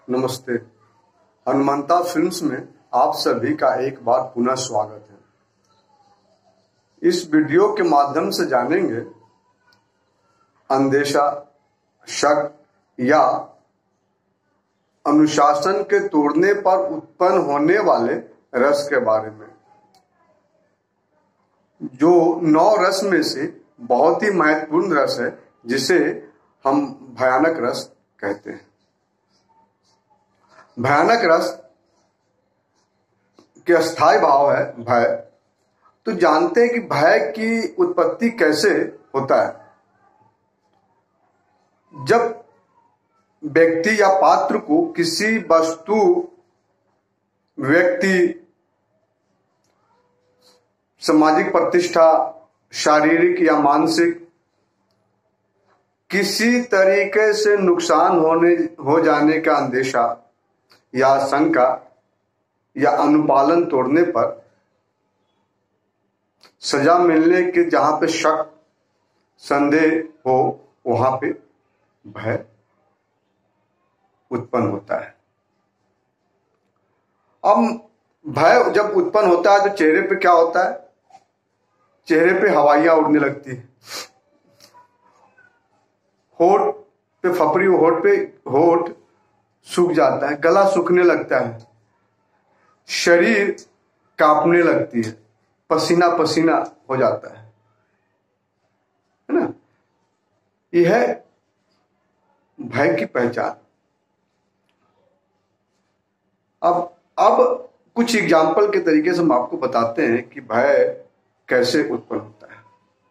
नमस्ते। हनुमंता फिल्म्स में आप सभी का एक बार पुनः स्वागत है। इस वीडियो के माध्यम से जानेंगे अंदेशा, शक या अनुशासन के तोड़ने पर उत्पन्न होने वाले रस के बारे में, जो 9 रस में से बहुत ही महत्वपूर्ण रस है, जिसे हम भयानक रस कहते हैं। भयानक रस के अस्थायी भाव है भय। तो जानते हैं कि भय की उत्पत्ति कैसे होता है। जब व्यक्ति या पात्र को किसी वस्तु, व्यक्ति, सामाजिक प्रतिष्ठा, शारीरिक या मानसिक किसी तरीके से नुकसान हो जाने का अंदेशा या शंका या अनुपालन तोड़ने पर सजा मिलने के जहां पे शक, संदेह हो, वहां पे भय उत्पन्न होता है। अब भय जब उत्पन्न होता है तो चेहरे पे क्या होता है? चेहरे पे हवाइयां उड़ने लगती है, होठ पे फपरी, होठ सूख जाता है, गला सूखने लगता है, शरीर कांपने लगती है, पसीना पसीना हो जाता है ना। यह है भय की पहचान। अब कुछ एग्जाम्पल के तरीके से हम आपको बताते हैं कि भय कैसे उत्पन्न होता है।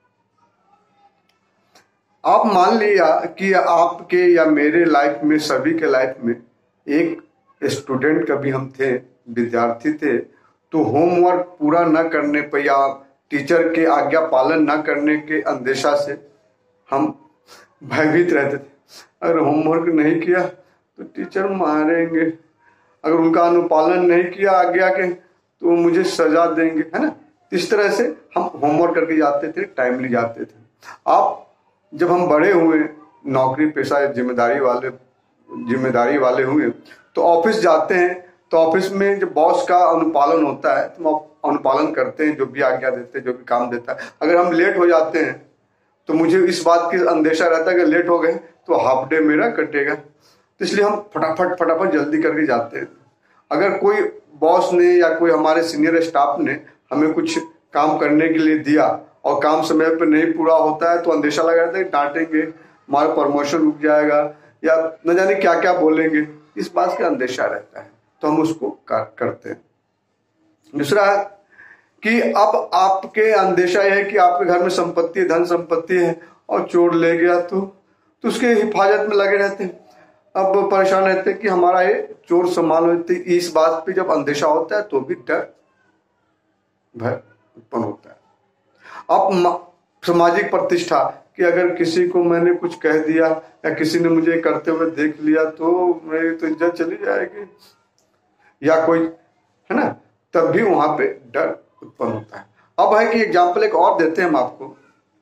आप मान लिया कि आपके या मेरे लाइफ में, सभी के लाइफ में एक स्टूडेंट कभी हम थे, विद्यार्थी थे, तो होमवर्क पूरा न करने पर या टीचर के आज्ञा पालन न करने के अंदेशा से हम भयभीत रहते थे। अगर होमवर्क नहीं किया तो टीचर मारेंगे, अगर उनका अनुपालन नहीं किया आज्ञा के तो मुझे सजा देंगे, है ना। इस तरह से हम होमवर्क करके जाते थे, टाइमली जाते थे। आप जब हम बड़े हुए, नौकरी पेशा या जिम्मेदारी वाले हुए, तो ऑफिस जाते हैं, तो ऑफिस में जब बॉस का अनुपालन होता है तो हम अनुपालन करते हैं, जो भी आज्ञा देते हैं, जो भी काम देता है। अगर हम लेट हो जाते हैं तो मुझे इस बात की अंदेशा रहता है कि लेट हो गए तो हाफ डे मेरा कटेगा, तो इसलिए हम फटाफट जल्दी करके जाते हैं। अगर कोई बॉस ने या कोई हमारे सीनियर स्टाफ ने हमें कुछ काम करने के लिए दिया और काम समय पर नहीं पूरा होता है तो अंदेशा लगा रहता है कि डांटेंगे, हमारा प्रमोशन रुक जाएगा या न जाने क्या क्या बोलेंगे, इस बात का अंदेशा रहता है, तो हम उसको करते हैं। दूसरा है कि अब आपके अंदेशा यह है कि आपके घर में संपत्ति, धन संपत्ति है और चोर ले गया तो उसके हिफाजत में लगे रहते हैं। अब परेशान रहते हैं कि हमारा ये चोर संभाल होते। इस बात पे जब अंदेशा होता है तो भी डर, भय उत्पन्न होता है। अब सामाजिक प्रतिष्ठा कि अगर किसी को मैंने कुछ कह दिया या किसी ने मुझे करते हुए देख लिया तो मेरी तो इज्जत चली जाएगी या कोई, है ना, तब भी वहां पे डर उत्पन्न होता है। अब है कि एग्जाम्पल एक और देते हैं हम आपको।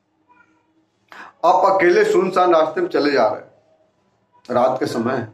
आप अकेले सुनसान रास्ते में चले जा रहे हैं, रात के समय है,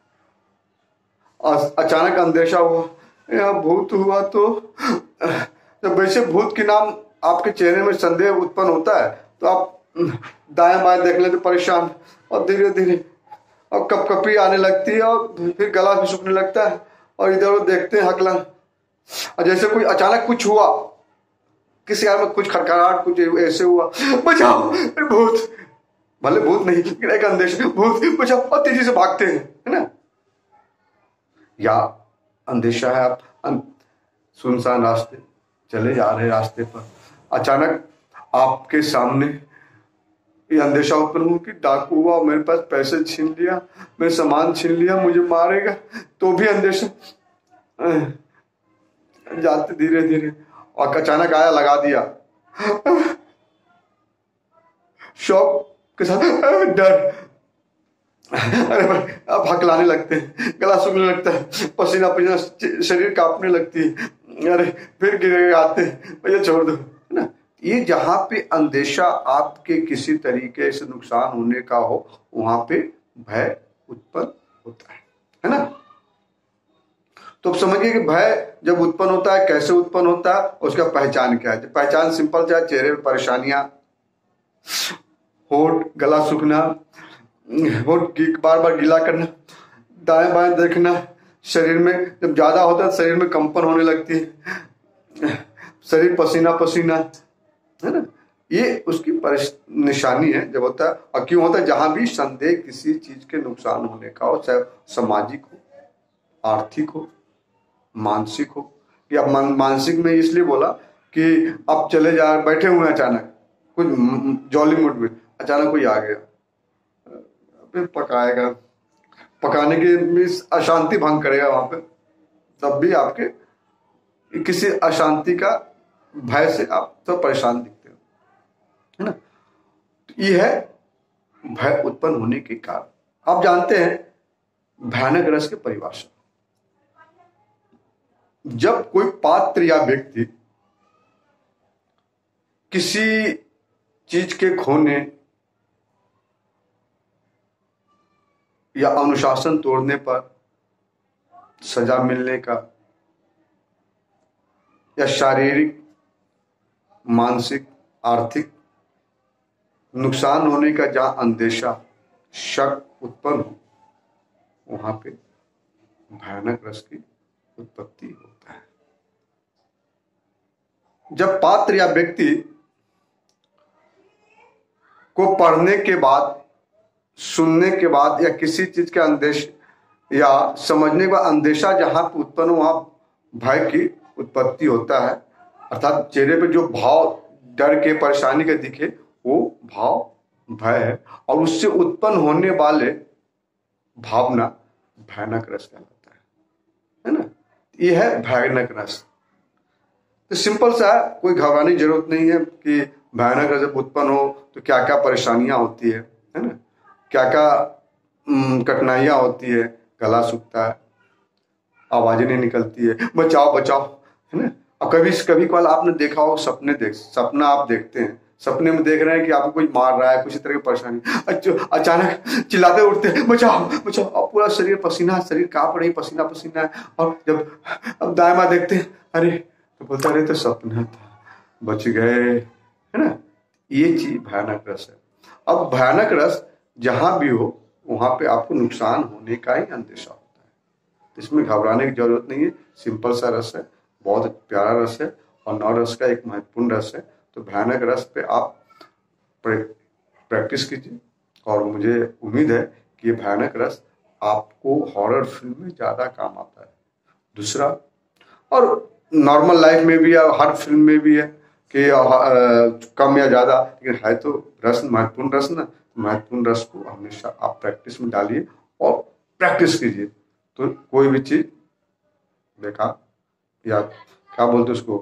अचानक अंदेशा हुआ या भूत हुआ, तो जब वैसे भूत के नाम आपके चेहरे में संदेह उत्पन्न होता है तो आप दाएं बाएं देख लेते परेशान, और धीरे धीरे और कपकपी आने लगती है और फिर गला भी सूखने लगता है और इधर उधर देखते हैं हकला, और जैसे कोई अचानक कुछ हुआ, किसी यार में कुछ खड़खड़ाहट, कुछ ऐसे हुआ, बचाओ भूत, भले भूत नहीं लेकिन एक अंदेशा, भूत बचाओ, और तेजी से भागते हैं, है ना। या अंदेशा है आप सुनसान रास्ते चले जा रहे, रास्ते पर अचानक आपके सामने ये अंदेशा उत्पन्न हो कि डाकू हुआ, मेरे पास पैसे छीन लिया, मेरे सामान छीन लिया, मुझे मारेगा, तो भी अंदेशा जाते धीरे धीरे, और अचानक आया, लगा दिया, शौक के साथ डर, अरे भाई अब हकलाने लगते हैं, गला सूखने लगता है, पसीना पसीना, शरीर कांपने लगती है, अरे फिर गिरे आते हैं, भैया छोड़ दो, है ना। ये जहां पे अंदेशा आपके किसी तरीके से नुकसान होने का हो, वहां पे भय उत्पन्न होता है ना। तो अब समझिए कि भय जब उत्पन्न होता है कैसे उत्पन्न होता है, उसका पहचान क्या है। पहचान सिंपल है, चेहरे में परेशानियां, होठ गला सूखना, होठ बार बार गीला करना, दाएं बाएं देखना, शरीर में जब ज्यादा होता है शरीर में कंपन होने लगती है, शरीर पसीना पसीना, है ना, ये उसकी निशानी है जब होता है। और क्यों होता है? जहां भी संदेह किसी चीज के नुकसान होने का हो, चाहे सामाजिक हो, आर्थिक हो, मानसिक हो। कि अब मानसिक में इसलिए बोला कि अब चले जा बैठे हुए अचानक कुछ जॉली मूड में अचानक कोई आ गया, फिर पकाएगा, पकाने की अशांति भंग करेगा वहां पे, तब भी आपके किसी अशांति का भय से आप तो परेशान दिखते हो, है ना। ये है भय उत्पन्न होने के कारण। आप जानते हैं भयानक रस की परिभाषा। जब कोई पात्र या व्यक्ति किसी चीज के खोने या अनुशासन तोड़ने पर सजा मिलने का या शारीरिक, मानसिक, आर्थिक नुकसान होने का जहां अंदेशा, शक उत्पन्न हो, वहां पे भयानक रस की उत्पत्ति होता है। जब पात्र या व्यक्ति को पढ़ने के बाद, सुनने के बाद या किसी चीज के अंदेश या समझने का अंदेशा जहां पर उत्पन्न हो, वहां भय की उत्पत्ति होता है। अर्थात चेहरे पे जो भाव डर के, परेशानी के दिखे, वो भाव भय है, और उससे उत्पन्न होने वाले भावना भयानक रस कहलाता है ना। ये है भयानक रस। तो सिंपल सा है, कोई घबराने की जरूरत नहीं है कि भयानक रस जब उत्पन्न हो तो क्या क्या परेशानियां होती है ना, क्या क्या कठिनाइयां होती है, गला सूखता है, आवाजें नहीं निकलती है, बचाओ बचाओ, है ना। और कभी कभार आपने देखा हो, सपना आप देखते हैं, सपने में देख रहे हैं कि आपको कोई मार रहा है, कुछ तरह की परेशानी, अचानक चिल्लाते उठते हैं बचाओ बचाओ, और पूरा शरीर पसीना, शरीर कांप रही, पसीना पसीना है। और जब अब दाएं बाएं देखते हैं, अरे तो बोलता अरे तो सपना था, बच गए, है ना। ये चीज भयानक रस है। अब भयानक रस जहां भी हो वहां पे आपको नुकसान होने का ही अंदेशा होता है। इसमें घबराने की जरूरत नहीं है, सिंपल सा रस है, बहुत प्यारा रस है, और नौ रस का एक महत्वपूर्ण रस है। तो भयानक रस पे आप प्रैक्टिस कीजिए, और मुझे उम्मीद है कि ये भयानक रस आपको हॉरर फिल्म में ज्यादा काम आता है। दूसरा, और नॉर्मल लाइफ में भी है, हर फिल्म में भी है कि कम या ज्यादा, लेकिन है तो रस महत्वपूर्ण रस ना। महत्वपूर्ण रस को हमेशा आप प्रैक्टिस में डालिए और प्रैक्टिस कीजिए, तो कोई भी चीज बेकार या क्या बोलते उसको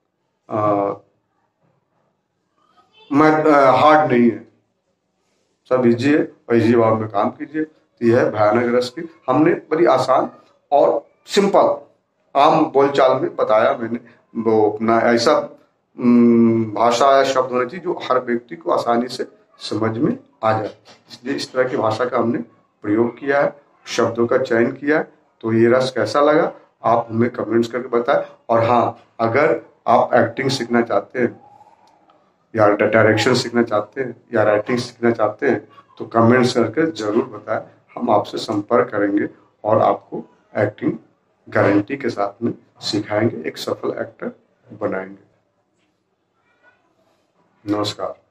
हार्ड नहीं है, सब इजी है, और इजी भाव में काम कीजिए। तो यह है भयानक रस की। हमने बड़ी आसान और सिंपल आम बोलचाल में बताया मैंने, वो अपना ऐसा भाषा या शब्द होना चाहिए जो हर व्यक्ति को आसानी से समझ में आ जाए। इसलिए इस तरह की भाषा का हमने प्रयोग किया है, शब्दों का चयन किया है। तो ये रस कैसा लगा आप हमें कमेंट्स करके बताएं। और हाँ, अगर आप एक्टिंग सीखना चाहते हैं या डायरेक्शन सीखना चाहते हैं या राइटिंग सीखना चाहते हैं तो कमेंट्स करके जरूर बताएं, हम आपसे संपर्क करेंगे और आपको एक्टिंग गारंटी के साथ में सिखाएंगे, एक सफल एक्टर बनाएंगे। नमस्कार।